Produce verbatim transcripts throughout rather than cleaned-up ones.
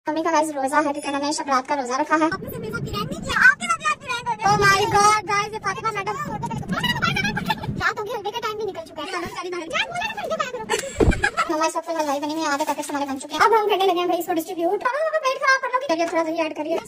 Mummy का guys रोजा है क्योंकि मैंने शब रात का रोजा रखा है। आपने मेरे साथ पिरान नहीं किया, आपके साथ यार पिरान हो गया। ओह माय गॉड गाइस, ये फातिमा मैडम रात हो गई, हल्दी का टाइम भी निकल चुका है। खाना सारी बाहर जा हमारे सबसे हलवाई बनी हुई आधे पैकेट हमारे बन चुके हैं। अब हम करने लगे हैं भाई इसको डिस्ट्रीब्यूट। पेट खराब कर लो, करिए थोड़ा दही ऐड करिए।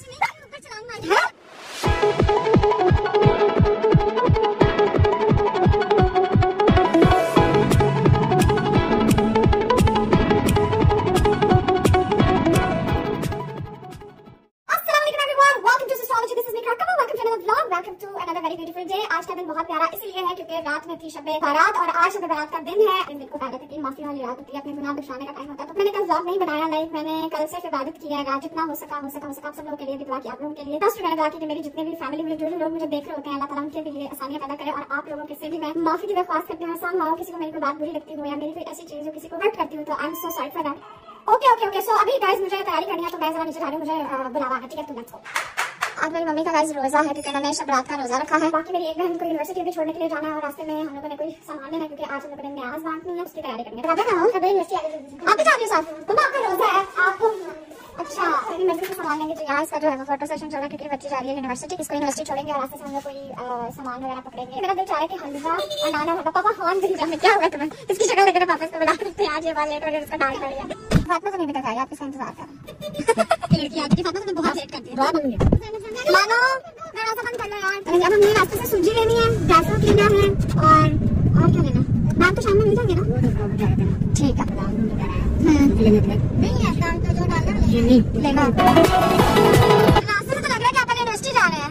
आज का दिन बहुत प्यारा इसलिए है क्योंकि रात में थी शब बारात और आज शब बारात का दिन है। इन दिन को पहले थी माफी वाली रात होती है, अपने गुनाह दर्शाने का टाइम होता है। तो मैंने कल व्लॉग नहीं बनाया, लाइक मैंने कल सिर्फ इबादत की है। रात जितना हो सका हो सका हो सका आप सब लोगों के लिए दुआ की, आप लोगों के लिए दस मैंने दुआ की कि मेरी जितने भी फैमिली में जो जो लोग मुझे देख रहे होते हैं अल्लाह ताला उनके लिए आसानियां पैदा करे। और आप लोगों के से भी मैं माफी की दरख्वास्त करती हूँ। सामने किसी को मेरी कोई बात बुरी लगती हो या मेरी कोई ऐसी चीज जो किसी को हर्ट करती हूँ तो I am so sorry for that. Okay okay okay so अभी गाइस मुझे तैयारी करनी है तो मैं जरा नीचे जा रही हूँ, मुझे बुलावा है। ठीक है, तो लेट्स गो। आज मेरी मम्मी का गाइस रोजा है क्योंकि मैंने शब रात का रोजा रखा है। बाकी मेरी एक बहन को यूनिवर्सिटी भी छोड़ने के लिए जाना है और रास्ते में हम लोगों ने कोई सामान लेना है क्योंकि आज हम लोगों ने न्याज बांटनी है, उसकी तैयारी करनी है। आप भी जा रही हो साथ? तुम आपका रोजा है आपको? अच्छा, मेरी मर्जी से सामान लेंगे। तो यहाँ इसका जो है वो फोटो सेशन चल रहा है क्योंकि बच्ची जा रही है यूनिवर्सिटी। इसको यूनिवर्सिटी छोड़ेंगे और रास्ते से हम लोग कोई सामान वगैरह पकड़ेंगे। मेरा दिल चाह रहा है कि हलवा और नाना होगा। पापा हॉर्न दिल जाने क्या होगा तुम्हें? इसकी शक्ल लेकर पापा इसको बुला सकते हैं। आज ये बाल लेट हो गया, इसका डाल पड़ गया। फातिमा तो नहीं दिखा है, आप इसका इंतजार कर। लड़की आज की फातिमा तो बहुत लेट करती है। मानो मेरा ऐसा बंद कर लो यार। अब हमने रास्ते से सूजी लेनी है, ड्राई फ्रूट लेना है और और क्या लेना है? दाम तो शाम में मिल जाएंगे ना? ठीक है। नहीं है दाम तो जो डालना लेना। रास्ते से तो लग रहा है कि आप यूनिवर्सिटी जा रहे हैं।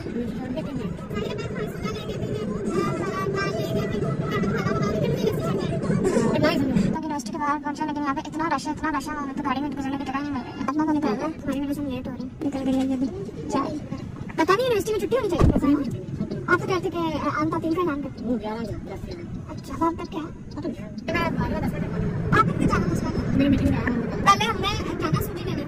यूनिवर्सिटी के बाहर पहुंचा लेकिन यहाँ पे इतना रश है, इतना रश है, वहाँ तो गाड़ी में गुजरने की जगह नहीं मिल रही। अपना तो निकल रहा है, तुम्हारी वजह से लेट हो रही है। निकल गई है अभी। पता नहीं यूनिवर्सिटी में छुट्टी होनी चाहिए। आप तो कहते कि आमता तिल का नाम करते हैं। अच्छा, वहाँ तक क्या है? आप कितने जाना मुझे? पहले हमने जाना सूजी लेने।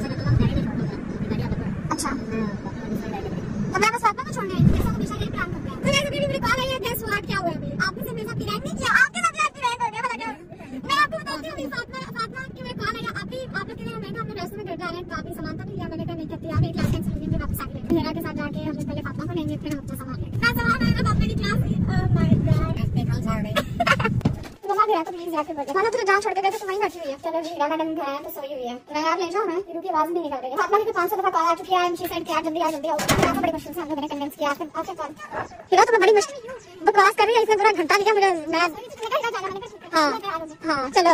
अच्छा, तो मैं बस फातिमा को छोड़ने आई थी। ऐसा हमेशा यही प्लान करते हैं। फिर ऐसे मेरी कॉल आई है, गेस व्हाट क्या हुआ अभी? आपने से मेरे साथ पिरान नहीं किया, आपके साथ यार पिरान हो गया। भला क्या? मैं आपको बताती हूँ फातिमा फातिमा की मेरी कॉल आई है। अभी आप लोग के लिए मैं हमने रास्ते में घर जा रहे हैं तो आप सामान तो लिया। मैंने कहा नहीं करती यार, एक क्लास कैंसिल हो गई, मैं वापस आ गई। मेरा के साथ जाके हमने पहले फातिमा को लेंगे फिर अपना सामान लेंगे। मैं सामान आएगा फातिमा की क्लास। ओह माय गॉड, ऐसे कल जा रहे हैं। मम्मा गया तो प्लीज जाके बोल। मानो तुझे जहाँ छोड़ के गए तो वहीं बैठी हुई है। चलो जी, मैडम है तो सोई हुई है। मैं यार ले जाऊँ मैं, क्योंकि आवाज नहीं निकल रही है। फातिमा की पांच सौ दफा कॉल आ चुकी है। शी सेड कि यार जल्दी आ जल्दी आओ। आपको बड़ी मुश्किल से हम लोगों ने कन्विंस किया। फिर आपसे कॉल फिर तो बड़ी मुश्किल बकवास कर रही है। इसने पूरा घंटा लिया मुझे। मैं हाँ हाँ चलो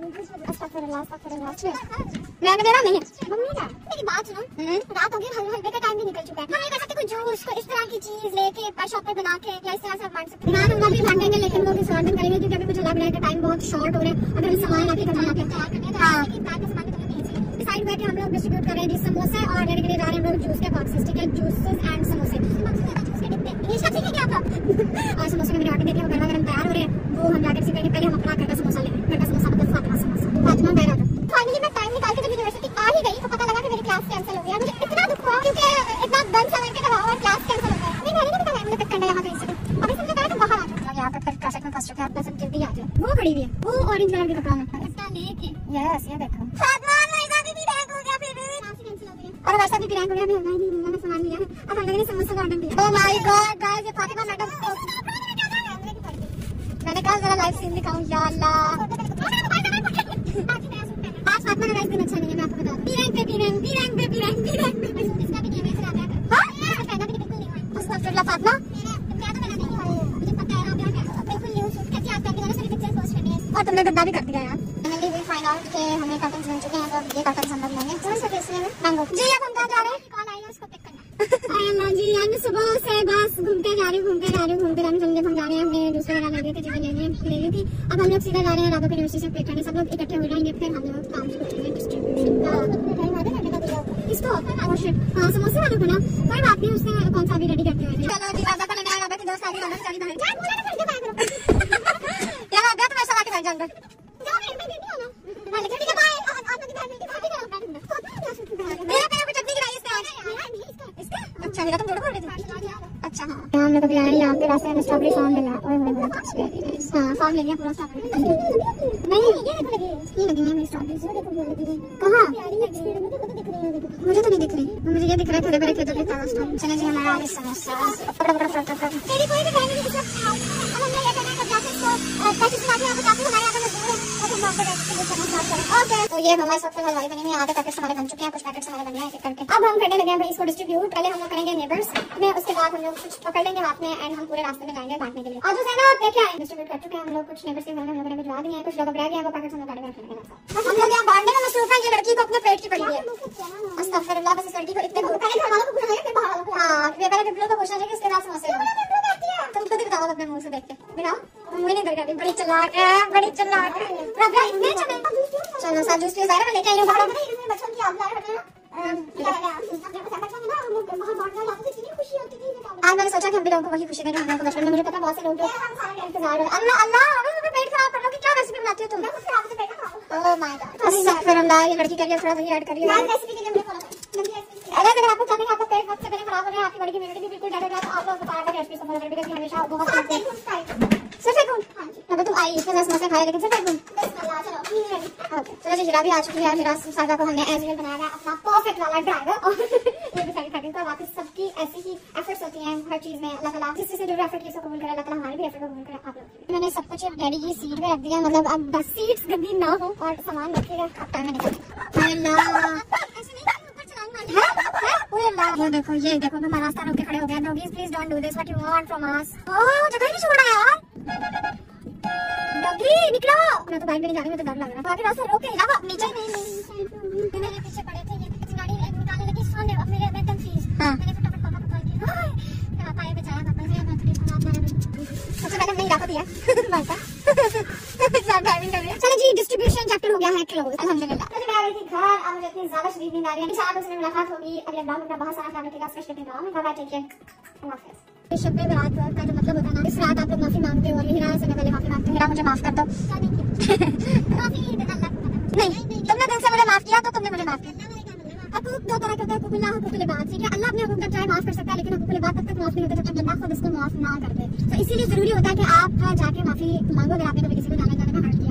मैं मेरा नहीं है। मम्मी का मेरी बात सुनो, रात हो गई, हल्वे का टाइम भी निकल चुका है। हम ये कर सकते कोई जूस को इस तरह की चीज लेके शॉप पे बना के या इस तरह से बांट सकते हैं। नान हम भी बांटेंगे लेकिन वो किसी और दिन करेंगे क्योंकि अभी मुझे लग रहा है कि टाइम बहुत शॉर्ट हो रहा है। अगर सामान लाके करना है हाँ साइड बैठे हम लोग डिस्ट्रीब्यूट कर रहे हैं। समोसे और लेने के लिए जा रहे हैं हम लोग जूस के बॉक्सेस। ठीक है, जूसेस एंड समोसे। ये सब ठीक है क्या आप? और समोसे में मेरे ऑर्डर देखे वो गर्मा गर्म तैयार हो रहे हैं। वो हम जाकर सीखेंगे। पहले हम अपना घर का समोसा लेंगे। घर का समोसा मतलब फातिमा समोसा। फातिमा बैठा था। फाइनली मैं टाइम निकाल के जब यूनिवर्सिटी आ ही गई तो पता लगा कि मेरी क्लास कैंसिल हो गई। मुझे इतना दुख हुआ क्योंकि इतना गन समझ के दबाव और क्लास कैंसिल हो गई। नहीं मैंने नहीं बताया, मुझे पिक करना यहाँ कहीं से। अभी समझे कहा तो बाहर आ जाओ। यहाँ पे फिर ट्रैफिक में फंस चुके हैं। अपना सब जल्दी आ जाओ। वो खड़ी हुई है, वो ऑरेंज कलर के कपड़ा में इसका लेके। यस, ये देखो फातिमा मेरा भी रैंक हो गया। फिर कैंसिल हो गई और वैसा भी रैंक हो गया। अभी हमने नहीं मैंने सामान लिया है। अब हम लोगों ने समोसा का ऑर्डर दिया। ओह माय गॉड गाइस, ये फातिमा मैडम को मैंने कहा जरा लाइव सीन दिखाऊं। या अल्लाह, आज फातिमा का दिन अच्छा नहीं है, मैं आपको बता दूं। बी रैंक पे बी रैंक बी रैंक पे बी रैंक बी रैंक पे इसका भी गेम ऐसे आता है। हां ये फायदा भी बिल्कुल नहीं हुआ। उसका फिर फातिमा क्या तो मैंने नहीं हुआ। मुझे पता है आप क्या बिल्कुल न्यूज़ कैसे आता है कि सारी पिक्चर्स पोस्ट करनी है। और तुमने गद्दा भी कर दिया यार। फाइनली वी फाइंड आउट कि हमें कर्टन्स मिल चुके हैं। तो ये कर्टन्स हम लोग लेंगे। कौन सा फेस लेंगे? मैंगो जी। अब हम कहां जा रहे हैं? कॉल आई है, उसको पिक करना। हाय अल्लाह जी, यार मैं सुबह से बस घूमते जा रही हूं घूमते जा रही हूं घूमते जा रही हूं। हम जा रहे हैं, हमने दूसरे वाला ले लिए थे, चीजें ले ली ले ली थी। अब हम लोग सीधा जा रहे हैं राघव यूनिवर्सिटी से पिक करने। सब लोग इकट्ठे हो जाएंगे फिर हम लोग काम शुरू करेंगे डिस्ट्रीब्यूशन का। इसको हाँ समोसे वालों को ना कोई बात नहीं, उसने कौन सा भी रेडी करते हुए। चलो जी, राधा का लेने आया। राधा की दोस्त सारी राधा सारी बाहर यार आ गया तो मैं सब आके बैठ जाऊंगा। जाओ मैं मैं देती हूं ना। हां लेकिन ठीक है बाय। आप की बहन की शादी करो। मेरा मेरा को चटनी गिराई इसने आज। इसका अच्छा मेरा तुम जोड़ कर रही थी। अच्छा हां, हम लोग अभी आए यहाँ पे रास्ते में स्ट्रॉबेरी फार्म मिला। ओए होए हां फार्म ले लिया पूरा स्ट्रॉबेरी। नहीं ये देखो लगी ये लगी है मेरी स्ट्रॉबेरी। कहां? मुझे तो नहीं दिख रही, मुझे ये दिख रहा है थोड़े बड़े खेतों के पास। चले जी हमारा आगे समस्या पकड़ पकड़ फ्रंट कर तेरी कोई भी बहन नहीं दिख रहा। अब हमने ये करना है कि जाके इसको पैसे दिखा के यहाँ पे जाके हमारे यहाँ पे मजदूर है और हम आपको रेस्क्यू करना स्टार्ट करें। ओके, तो ये हमारे सब हलवाई बनी हुई है, आधे पैकेट्स हमारे बन चुके हैं, कुछ पैकेट्स हमारे बन गए हैं करके। अब हम करने लगे हैं भाई इसको डिस्ट्रीब्यूट। पहले हम लोग करेंगे नेबर्स में, उसके बाद हम लोग कुछ पकड़ लेंगे हाथ में एंड हम पूरे रास्ते में जाएंगे बांटने के लिए। आज है ना देखे आए डिस्ट्रीब्यूट कर चुके हैं हम लोग, कुछ नेबर्स के घर में हम लोगों ने भिजवा दिए हैं, कुछ लोग रह गए हैं, वो पैकेट्स हम लोग गाड़ी में रखेंगे। हम लोग यहाँ बांटने में मसरूफ है। ये लड़की को अपने पेट की पड़ी है, अस्तगफिरुल्लाह। बस इस लड़की को इतने पहले घर वालों को पूछना है फिर बाहर वालों को। हां, ये पहले बिल्कुल को पूछना है कि इसके बाद समस्या है। तुम खुद ही बताओ अपने मुंह से देख के। बिना मुंह नहीं करके बड़ी चालाक है, बड़ी चालाक है। रबरा इतने चले। चलो साथ जूस पी जाए मैं लेके आई हूं। इसमें बच्चों की आप लाए रखे आज मैंने सोचा कि हम भी लोगों को वही खुशी देंगे। हमको बचपन में मुझे पता बहुत से लोग इंतजार है। अल्लाह अल्लाह अभी पेट खराब कर लो कि क्या रेसिपी बनाती हो तुम? ओह माय गॉड, अस्तगफिरुल्लाह। ये लड़की करिए थोड़ा सा ऐड करिए रेसिपी के लिए फॉलो। अगर अगर आपको चाहते हैं आपका पेट बहुत से पहले खराब हो रहा है, आपकी बॉडी की इम्यूनिटी भी बिल्कुल डेड हो रहा है, तो आप लोग बता रहे रेसिपी समझ रहे हैं हमेशा बहुत सिर्फ एक हां जी। अब तुम आई इतने समोसे खाए लेकिन सिर्फ एक बिस्मिल्लाह। चलो ओके, चलो जी हिरा भी आ चुकी है। हिरा सादा को हमने एज वेल बनाया है अपना परफेक्ट वाला ड्राइवर और ये भी सारी फैक्टिंग का वाकई सबकी ऐसी ही एफर्ट्स होती हैं हर चीज में। अल्लाह ताला जिस चीज से जो एफर्ट किया कबूल करे, अल्लाह ताला हमारे भी एफर्ट को कबूल करे। आप लोग मैंने सब कुछ डैडी की सीट पे रख दिया, मतलब अब बस सीट्स गंदी ना हो और सामान रखिएगा। अब टाइम में निकल अल्लाह ऐसे नहीं ऊपर चलाना है। ओए अल्लाह, ये देखो ये देखो हमारा रास्ता रोक के खड़े हो गए। Doggies please don't do this, what you want from us. ओह जगह नहीं छोड़ा यार, डॉगी निकलो। मैं तो बाइक में नहीं जा रही, मुझे डर लग रहा है। आगे रास्ता रोक के हिलाओ नीचे। नहीं नहीं मेरे पीछे पड़े थे, ये पीछे गाड़ी निकालने लगी सोने। अब मेरे मैं कंफ्यूज। मैंने फटाफट पापा को कॉल किया। हाय पापा ये बचाया पापा से, मैं थोड़ी खराब लग रही हूं। सबसे पहले हमने हिरा को दिया बाइक का ड्राइविंग कर रही है। चलो जी डिस्ट्रीब्यूशन चैप्टर हो गया है क्लोज अल्हम्दुलिल्लाह। तो मैं आ रही थी घर, अब मुझे इतनी ज्यादा शदीद नींद आ रही है। इंशाअल्लाह उससे मुलाकात होगी अगले ब्लॉग में। बहुत सारा ख्याल रखिएगा, स्पेशली अपने गांव में। बाय टेक केयर, अल्लाह हाफिज़। शब बारात का जो मतलब होता है ना, इस रात आप लोग माफी मांगते हो और हिरा से पहले माफी मांगते हो। हिरा मुझे माफ कर दो। नहीं तुमने दिल से मुझे माफ किया तो तुमने मुझे माफ किया। हकूक दो तरह के होते हैं, हुकूक बिल्लाह, हुकूक लिबाद। ठीक है, अल्लाह अपने हुकूक का चाहे माफ कर सकता है, लेकिन हुकूक लिबाद तब तक माफ नहीं होता जब तक अल्लाह खुद इसको माफ ना कर दे। तो इसीलिए जरूरी होता है कि आप जाके माफी मांगो अगर आपने कभी किसी को जाने जाने का हर्ज किया।